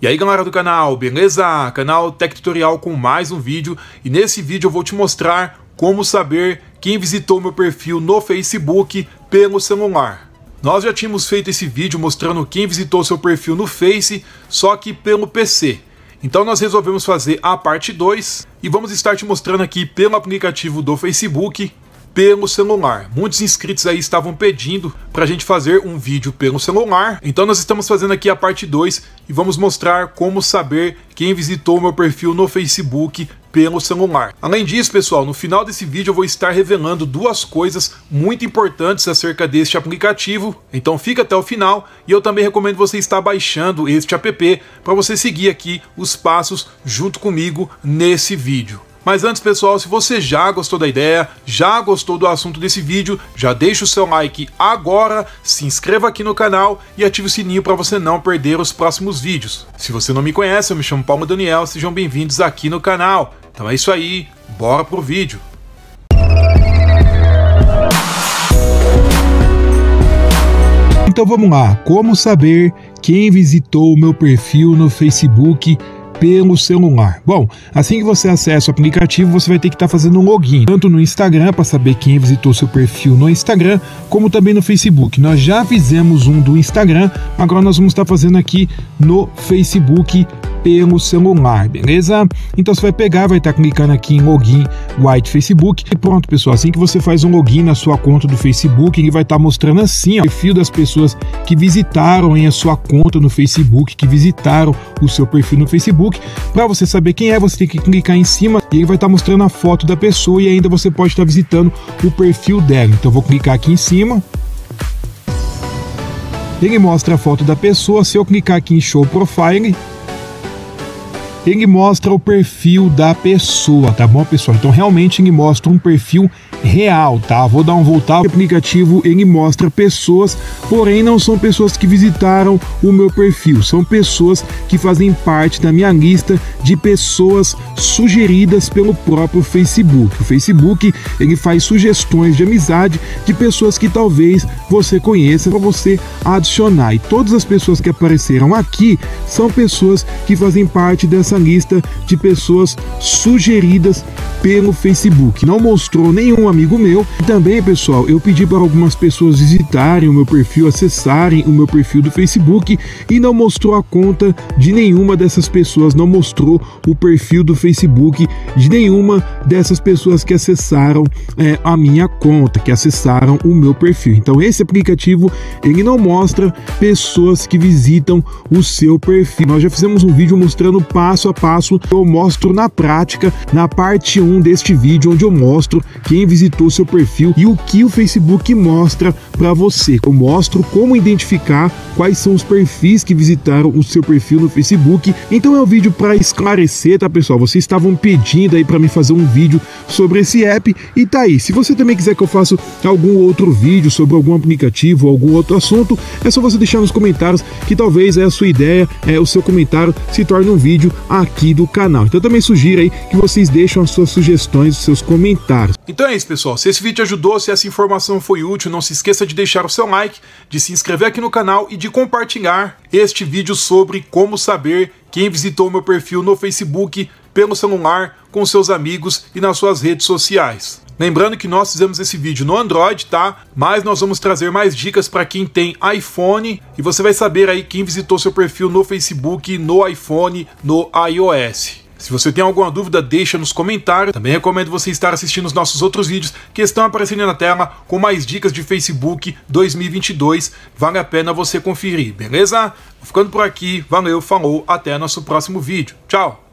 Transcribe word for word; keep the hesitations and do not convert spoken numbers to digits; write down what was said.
E aí galera do canal, beleza? Canal Tech Tutorial com mais um vídeo, e nesse vídeo eu vou te mostrar como saber quem visitou meu perfil no Facebook pelo celular. Nós já tínhamos feito esse vídeo mostrando quem visitou seu perfil no Face, só que pelo P C. Então nós resolvemos fazer a parte dois e vamos estar te mostrando aqui pelo aplicativo do Facebook pelo celular. Muitos inscritos aí estavam pedindo para a gente fazer um vídeo pelo celular, então nós estamos fazendo aqui a parte dois e vamos mostrar como saber quem visitou meu perfil no Facebook pelo celular. Além disso, pessoal, no final desse vídeo eu vou estar revelando duas coisas muito importantes acerca deste aplicativo, então fica até o final, e eu também recomendo você estar baixando este app para você seguir aqui os passos junto comigo nesse vídeo. Mas antes, pessoal, se você já gostou da ideia, já gostou do assunto desse vídeo, já deixa o seu like agora, se inscreva aqui no canal e ative o sininho para você não perder os próximos vídeos. Se você não me conhece, eu me chamo Paulo Daniel, sejam bem-vindos aqui no canal. Então é isso aí, bora pro vídeo. Então vamos lá, como saber quem visitou o meu perfil no Facebook pelo celular? Bom, assim que você acessa o aplicativo, você vai ter que estar fazendo um login, tanto no Instagram, para saber quem visitou seu perfil no Instagram, como também no Facebook. Nós já fizemos um do Instagram, agora nós vamos estar fazendo aqui no Facebook pelo celular, beleza? Então você vai pegar, vai estar clicando aqui em login White Facebook e pronto, pessoal. Assim que você faz um login na sua conta do Facebook, ele vai estar mostrando assim ó, o perfil das pessoas que visitaram em a sua conta no Facebook, que visitaram o seu perfil no Facebook. Para você saber quem é, você tem que clicar em cima e ele vai estar mostrando a foto da pessoa, e ainda você pode estar visitando o perfil dela. Então eu vou clicar aqui em cima. Ele mostra a foto da pessoa. Se eu clicar aqui em Show Profile, ele mostra o perfil da pessoa, tá bom, pessoal? Então realmente ele mostra um perfil real, tá? Vou dar um voltar. O aplicativo ele mostra pessoas, porém não são pessoas que visitaram o meu perfil, são pessoas que fazem parte da minha lista de pessoas sugeridas pelo próprio Facebook. O Facebook ele faz sugestões de amizade de pessoas que talvez você conheça para você adicionar, e todas as pessoas que apareceram aqui são pessoas que fazem parte dessa lista de pessoas sugeridas pelo Facebook. Não mostrou nenhum amigo meu. E também, pessoal, eu pedi para algumas pessoas visitarem o meu perfil, acessarem o meu perfil do Facebook, e não mostrou a conta de nenhuma dessas pessoas, não mostrou o perfil do Facebook de nenhuma dessas pessoas que acessaram é, a minha conta, que acessaram o meu perfil. Então esse aplicativo ele não mostra pessoas que visitam o seu perfil. Nós já fizemos um vídeo mostrando passo a passo, eu mostro na prática, na parte um deste vídeo, onde eu mostro quem visitou seu perfil e o que o Facebook mostra para você. Eu mostro como identificar quais são os perfis que visitaram o seu perfil no Facebook. Então é um vídeo para esclarecer, tá, pessoal? Vocês estavam pedindo aí para mim fazer um vídeo sobre esse app, e tá aí. Se você também quiser que eu faça algum outro vídeo sobre algum aplicativo ou algum outro assunto, é só você deixar nos comentários, que talvez é a sua ideia, é o seu comentário se torne um vídeo aqui do canal. Então eu também sugiro aí que vocês deixem as suas sugestões, os seus comentários. Então é isso, pessoal. Se esse vídeo ajudou, se essa informação foi útil, não se esqueça de deixar o seu like, de se inscrever aqui no canal e de compartilhar este vídeo sobre como saber quem visitou meu perfil no Facebook pelo celular com seus amigos e nas suas redes sociais. Lembrando que nós fizemos esse vídeo no Android, tá? Mas nós vamos trazer mais dicas para quem tem iPhone, e você vai saber aí quem visitou seu perfil no Facebook, no iPhone, no iOS. Se você tem alguma dúvida, deixa nos comentários. Também recomendo você estar assistindo os nossos outros vídeos que estão aparecendo na tela com mais dicas de Facebook dois mil e vinte e dois. Vale a pena você conferir, beleza? Vou ficando por aqui, valeu, falou, até nosso próximo vídeo. Tchau!